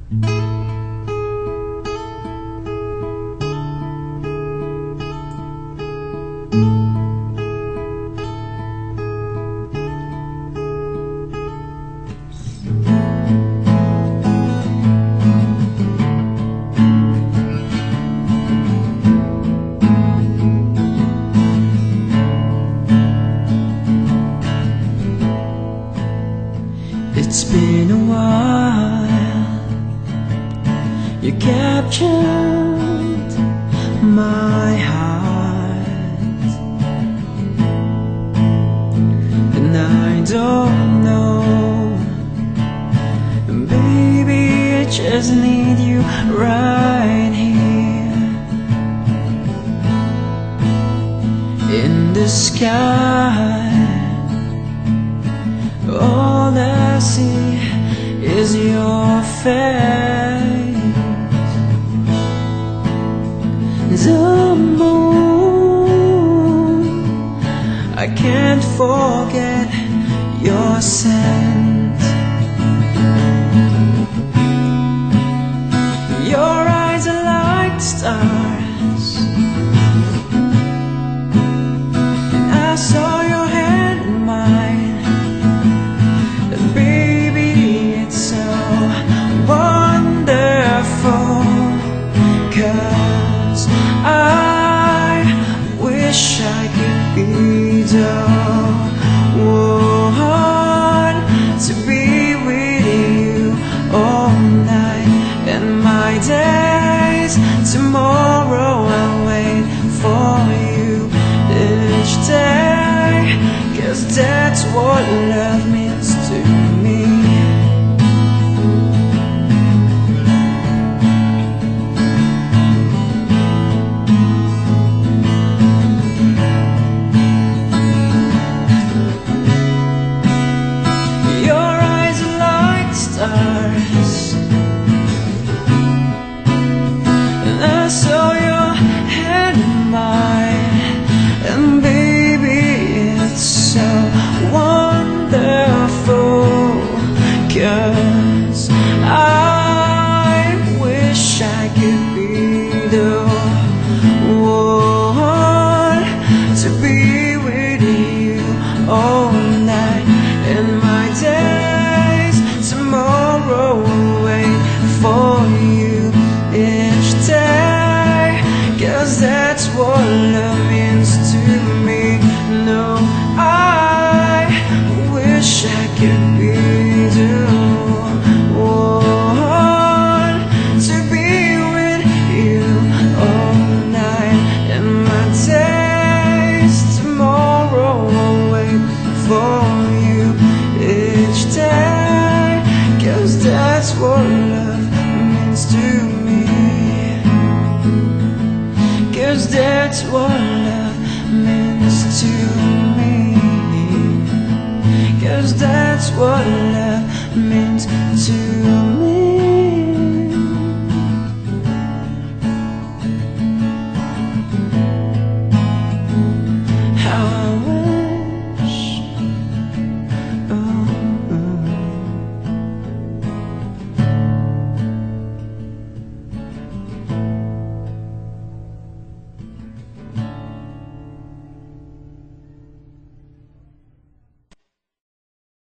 It's been a while. You captured my heart, and I don't know, baby, I just need you right here in the sky. All I see is your face. The moon, I can't forget your scent. Your eyes are like stars, and I saw your hand in mine. Cause I wish I could be the one to be with you all night and my days. Tomorrow I'll wait for you each day, cause that's what love means to me. And I saw your hand in mine, and baby, it's so wonderful. Cause I wish I could be the one to be with you all night and my days. Tomorrow will wait for you each day, cause that's what love means to me. No, I wish I could be the one to be with you all night and my days. Tomorrow will wait for you each day, cause that's what love means to me. Cause that's what love means to me. Cause that's what love means to me.